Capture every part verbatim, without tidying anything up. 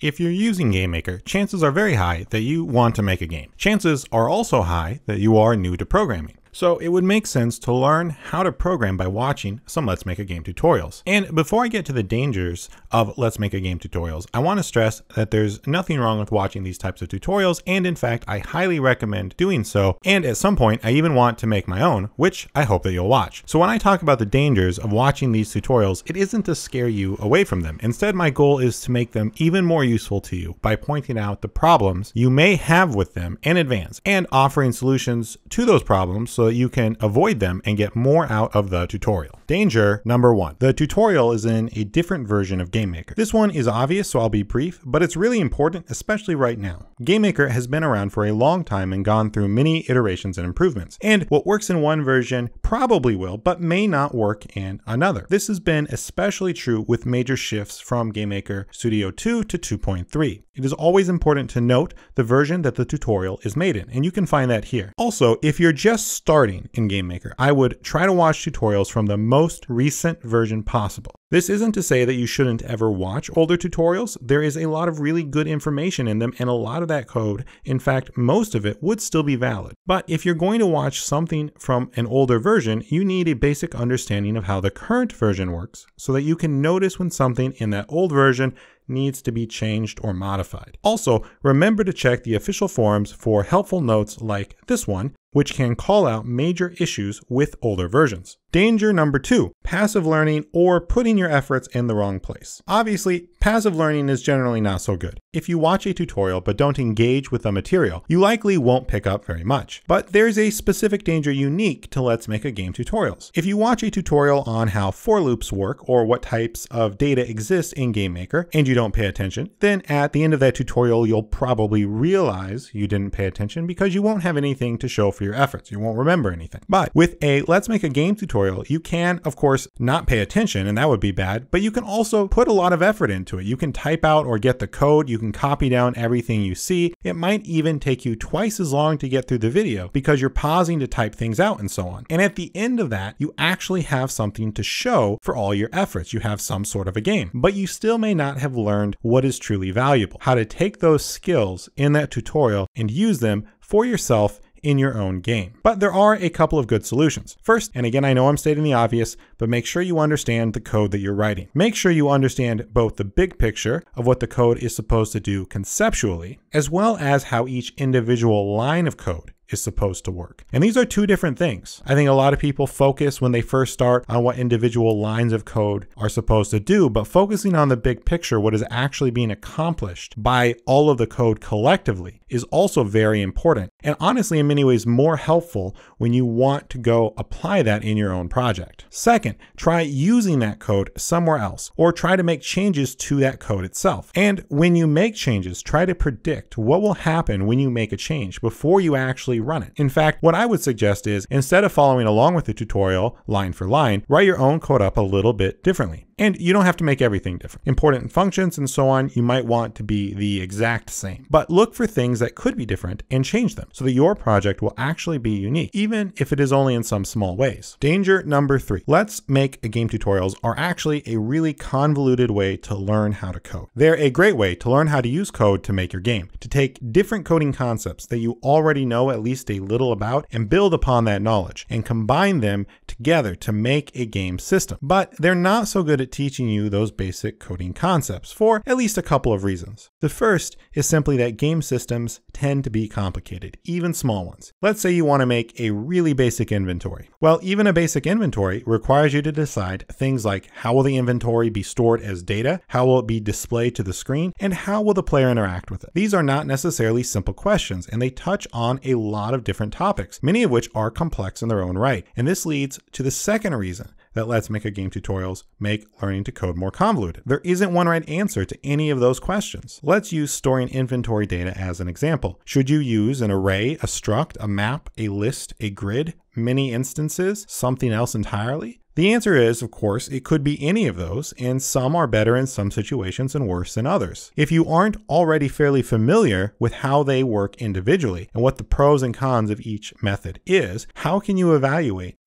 If you're using GameMaker, chances are very high that you want to make a game. Chances are also high that you are new to programming. So it would make sense to learn how to program by watching some Let's Make a Game tutorials. And before I get to the dangers of Let's Make a Game tutorials, I want to stress that there's nothing wrong with watching these types of tutorials, and in fact, I highly recommend doing so. And at some point, I even want to make my own, which I hope that you'll watch. So when I talk about the dangers of watching these tutorials, it isn't to scare you away from them. Instead, my goal is to make them even more useful to you by pointing out the problems you may have with them in advance and offering solutions to those problems so that you can avoid them and get more out of the tutorial. Danger number one. The tutorial is in a different version of GameMaker. This one is obvious, so I'll be brief, but it's really important, especially right now. GameMaker has been around for a long time and gone through many iterations and improvements. And what works in one version probably will, but may not work in another. This has been especially true with major shifts from GameMaker Studio two to two point three. It is always important to note the version that the tutorial is made in, and you can find that here. Also, if you're just starting in GameMaker, I would try to watch tutorials from the most recent version possible. This isn't to say that you shouldn't ever watch older tutorials. There is a lot of really good information in them, and a lot of that code, in fact, most of it would still be valid. But if you're going to watch something from an older version, you need a basic understanding of how the current version works so that you can notice when something in that old version needs to be changed or modified. Also, remember to check the official forums for helpful notes like this one, which can call out major issues with older versions. Danger number two, passive learning or putting your efforts in the wrong place. Obviously, passive learning is generally not so good. If you watch a tutorial but don't engage with the material, you likely won't pick up very much. But there's a specific danger unique to Let's Make a Game tutorials. If you watch a tutorial on how for loops work or what types of data exist in GameMaker and you don't pay attention, then at the end of that tutorial, you'll probably realize you didn't pay attention because you won't have anything to show for your efforts. You won't remember anything. But with a Let's Make a Game tutorial, you can, of course, not pay attention, and that would be bad, but you can also put a lot of effort into it. You can type out or get the code, you can copy down everything you see. It might even take you twice as long to get through the video because you're pausing to type things out and so on. And at the end of that, you actually have something to show for all your efforts. You have some sort of a game, but you still may not have learned what is truly valuable, how to take those skills in that tutorial and use them for yourself in your own game. But there are a couple of good solutions. First, and again, I know I'm stating the obvious, but make sure you understand the code that you're writing. Make sure you understand both the big picture of what the code is supposed to do conceptually, as well as how each individual line of code is supposed to work. And these are two different things. I think a lot of people focus when they first start on what individual lines of code are supposed to do, but focusing on the big picture, what is actually being accomplished by all of the code collectively, is also very important. And honestly, in many ways, more helpful when you want to go apply that in your own project. Second, try using that code somewhere else, or try to make changes to that code itself. And when you make changes, try to predict what will happen when you make a change before you actually run it. In fact, what I would suggest is instead of following along with the tutorial line for line, write your own code up a little bit differently. And you don't have to make everything different. Important functions and so on, you might want to be the exact same. But look for things that could be different and change them so that your project will actually be unique, even if it is only in some small ways. Danger number three. Let's Make a Game tutorials are actually a really convoluted way to learn how to code. They're a great way to learn how to use code to make your game, to take different coding concepts that you already know at least a little about and build upon that knowledge and combine them together to make a game system. But they're not so good at teaching you those basic coding concepts for at least a couple of reasons. The first is simply that game systems tend to be complicated, even small ones. Let's say you want to make a really basic inventory. Well, even a basic inventory requires you to decide things like how will the inventory be stored as data, how will it be displayed to the screen, and how will the player interact with it. These are not necessarily simple questions, and they touch on a lot of different topics, many of which are complex in their own right. And this leads to the second reason that Let's Make a Game tutorials make learning to code more convoluted. There isn't one right answer to any of those questions. Let's use storing inventory data as an example. Should you use an array, a struct, a map, a list, a grid, many instances, something else entirely? The answer is, of course, it could be any of those, and some are better in some situations and worse in others. If you aren't already fairly familiar with how they work individually and what the pros and cons of each method is, how can you evaluate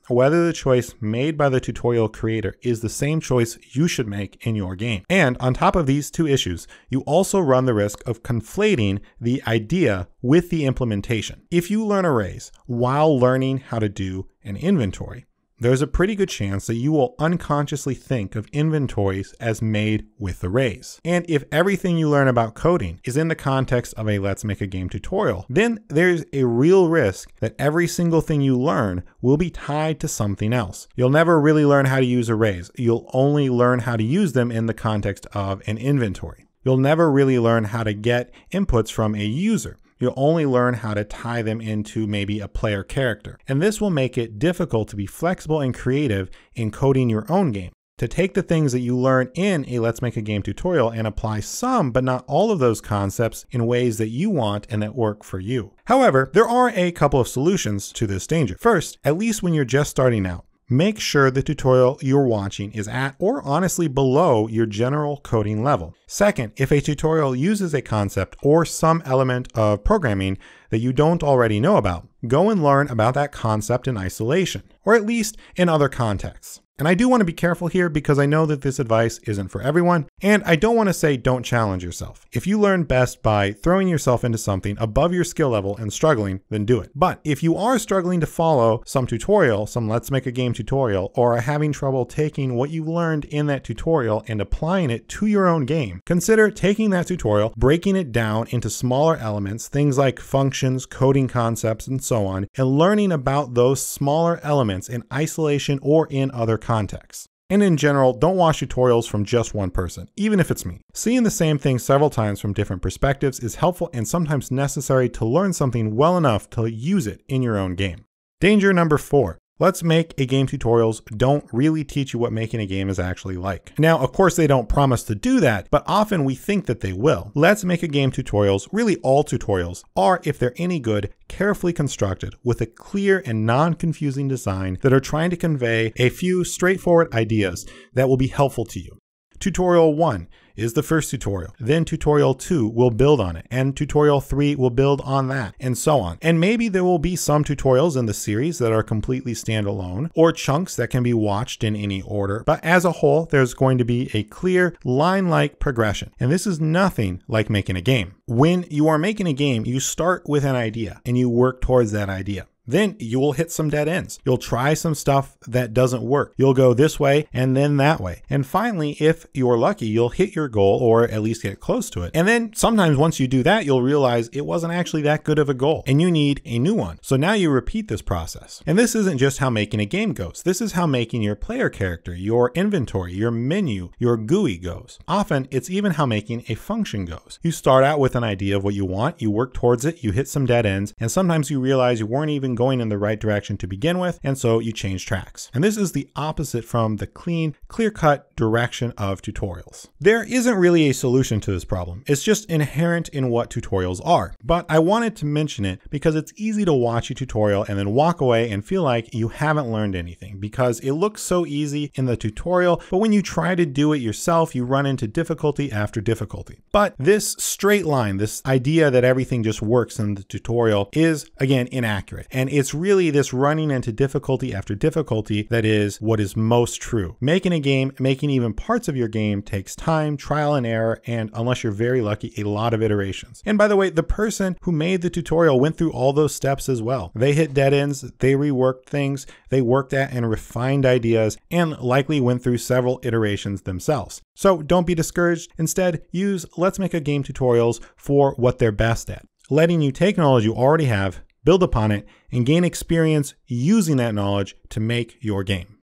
whether the choice made by the tutorial creator is the same choice you should make in your game. And on top of these two issues, you also run the risk of conflating the idea with the implementation. If you learn arrays while learning how to do an inventory, there's a pretty good chance that you will unconsciously think of inventories as made with arrays. And if everything you learn about coding is in the context of a Let's Make a Game tutorial, then there's a real risk that every single thing you learn will be tied to something else. You'll never really learn how to use arrays. You'll only learn how to use them in the context of an inventory. You'll never really learn how to get inputs from a user. You'll only learn how to tie them into maybe a player character. And this will make it difficult to be flexible and creative in coding your own game. To take the things that you learn in a Let's Make a Game tutorial and apply some, but not all of those concepts in ways that you want and that work for you. However, there are a couple of solutions to this danger. First, at least when you're just starting out, make sure the tutorial you're watching is at or honestly below your general coding level. Second, if a tutorial uses a concept or some element of programming that you don't already know about, go and learn about that concept in isolation, or at least in other contexts. And I do want to be careful here because I know that this advice isn't for everyone, and I don't want to say don't challenge yourself. If you learn best by throwing yourself into something above your skill level and struggling, then do it. But if you are struggling to follow some tutorial, some Let's Make a Game tutorial, or are having trouble taking what you learned in that tutorial and applying it to your own game, consider taking that tutorial, breaking it down into smaller elements, things like functions, coding concepts, and so on, and learning about those smaller elements in isolation or in other contexts. And in general, don't watch tutorials from just one person, even if it's me. Seeing the same thing several times from different perspectives is helpful and sometimes necessary to learn something well enough to use it in your own game. Danger number four. Let's Make a Game tutorials don't really teach you what making a game is actually like. Now, of course, they don't promise to do that, but often we think that they will. Let's Make a Game tutorials, really all tutorials, are, if they're any good, carefully constructed with a clear and non-confusing design that are trying to convey a few straightforward ideas that will be helpful to you. Tutorial one is the first tutorial. Then tutorial two will build on it, and tutorial three will build on that, and so on. And maybe there will be some tutorials in the series that are completely standalone, or chunks that can be watched in any order. But as a whole, there's going to be a clear line-like progression. And this is nothing like making a game. When you are making a game, you start with an idea and you work towards that idea. Then you will hit some dead ends. You'll try some stuff that doesn't work. You'll go this way and then that way. And finally, if you're lucky, you'll hit your goal or at least get close to it. And then sometimes once you do that, you'll realize it wasn't actually that good of a goal and you need a new one. So now you repeat this process. And this isn't just how making a game goes. This is how making your player character, your inventory, your menu, your G U I goes. Often it's even how making a function goes. You start out with an idea of what you want, you work towards it, you hit some dead ends, and sometimes you realize you weren't even going in the right direction to begin with, and so you change tracks. And this is the opposite from the clean, clear-cut direction of tutorials. There isn't really a solution to this problem. It's just inherent in what tutorials are. But I wanted to mention it because it's easy to watch a tutorial and then walk away and feel like you haven't learned anything because it looks so easy in the tutorial, but when you try to do it yourself, you run into difficulty after difficulty. But this straight line, this idea that everything just works in the tutorial is, again, inaccurate. And it's really this running into difficulty after difficulty that is what is most true. Making a game, making even parts of your game takes time, trial and error, and unless you're very lucky, a lot of iterations. And by the way, the person who made the tutorial went through all those steps as well. They hit dead ends, they reworked things, they worked at and refined ideas, and likely went through several iterations themselves. So don't be discouraged. Instead, use Let's Make a Game tutorials for what they're best at, letting you take knowledge you already have, build upon it, and gain experience using that knowledge to make your game.